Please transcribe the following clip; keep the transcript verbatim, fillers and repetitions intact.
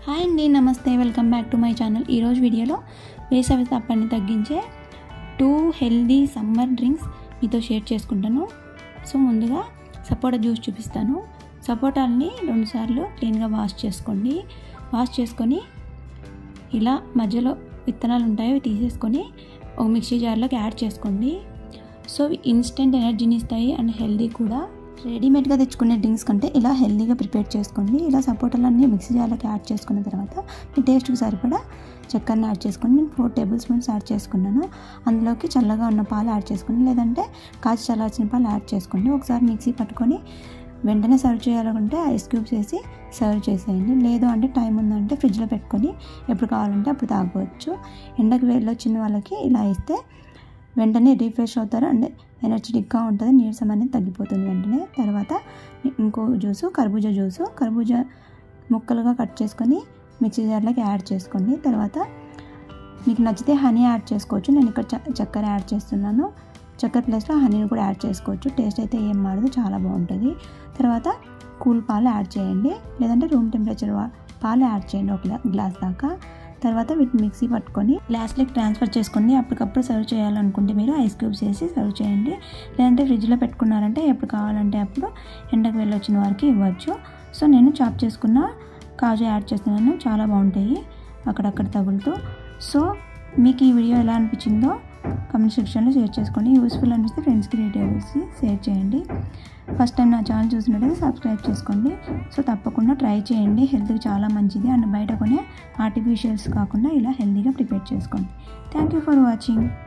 Hi అండి, నమస్తే, welcome back to my channel. ఈరోజు వీడియోలో వేసవి తాపాన్ని తగ్గించే టూ హెల్దీ సమ్మర్ డ్రింక్స్ మీతో షేర్ చేసుకుంటాను. సో ముందుగా సపోటా జ్యూస్ చూపిస్తాను. సపోటాలని రెండుసార్లు క్లీన్గా వాష్ చేసుకోండి. వాష్ చేసుకొని ఇలా మధ్యలో విత్తనాలు ఉంటాయో అవి తీసేసుకొని ఒక మిక్సీ జార్లోకి యాడ్ చేసుకోండి. సో ఇన్స్టెంట్ ఎనర్జీని ఇస్తాయి అండ్ హెల్దీ కూడా. రెడీమేడ్గా తెచ్చుకునే డ్రింక్స్ కంటే ఇలా హెల్దీగా ప్రిపేర్ చేసుకోండి. ఇలా సపోటాలన్నీ మిక్సీ జార్లోకి యాడ్ చేసుకున్న తర్వాత మీ టేస్ట్కి సరిపడా చక్కెరని యాడ్ చేసుకొని నేను ఫోర్ టేబుల్ స్పూన్స్ యాడ్ చేసుకున్నాను. అందులోకి చల్లగా ఉన్న పాలు యాడ్ చేసుకోండి, లేదంటే కాచి చల్లార్చిన పాలు యాడ్ చేసుకోండి. ఒకసారి మిక్సీ పట్టుకొని వెంటనే సర్వ్ చేయాలనుకుంటే ఐస్ క్యూబ్స్ వేసి సర్వ్ చేసేయండి. లేదు అంటే టైం ఉందంటే ఫ్రిడ్జ్లో పెట్టుకొని ఎప్పుడు కావాలంటే అప్పుడు తాగవచ్చు. ఎండకు వేడిలో వచ్చిన వాళ్ళకి ఇలా ఇస్తే వెంటనే రీఫ్రెష్ అవుతారు అండ్ ఎనర్జెటిక్గా ఉంటుంది, నీరసం అనేది తగ్గిపోతుంది వెంటనే. తర్వాత ఇంకో జ్యూసు కర్బూజా జ్యూసు కర్బూజా ముక్కలుగా కట్ చేసుకొని మిక్సీ జార్లోకి యాడ్ చేసుకోండి. తర్వాత మీకు నచ్చితే హనీ యాడ్ చేసుకోవచ్చు. నేను ఇక్కడ చక్కెర యాడ్ చేస్తున్నాను. చక్కెర ప్లేస్లో హనీని కూడా యాడ్ చేసుకోవచ్చు. టేస్ట్ అయితే ఏం మారదు, చాలా బాగుంటుంది. తర్వాత కూల్ పాలు యాడ్ చేయండి, లేదంటే రూమ్ టెంపరేచర్ పాలు యాడ్ చేయండి ఒక గ్లాస్ దాకా. తర్వాత వీటిని మిక్సీ పట్టుకొని గ్లాస్లోకి ట్రాన్స్ఫర్ చేసుకోండి. అప్పటికప్పుడు సర్వ్ చేయాలనుకుంటే మీరు ఐస్ క్యూబ్స్ వేసి సర్వ్ చేయండి, లేదంటే ఫ్రిడ్జ్లో పెట్టుకున్నారంటే ఎప్పుడు కావాలంటే అప్పుడు ఎండకు వెళ్ళొచ్చిన వారికి ఇవ్వచ్చు. సో నేను చాప్ చేసుకున్న కాజు యాడ్ చేస్తున్నాను, చాలా బాగుంటాయి అక్కడక్కడ తగులుతూ. సో మీకు ఈ వీడియో ఎలా అనిపించిందో కామెంట్ సెక్షన్లో షేర్ చేసుకోండి. యూస్ఫుల్ అనిపిస్తే ఫ్రెండ్స్కి రిలేటివ్స్కి షేర్ చేయండి. ఫస్ట్ టైం నా ఛానల్ చూసినట్టయితే సబ్స్క్రైబ్ చేసుకోండి. సో తప్పకుండా ట్రై చేయండి, హెల్త్కి చాలా మంచిది. అండ్ బయట కొనే ఆర్టిఫిషియల్స్ కాకుండా ఇలా హెల్తీగా ప్రిపేర్ చేసుకోండి. Thank you for watching.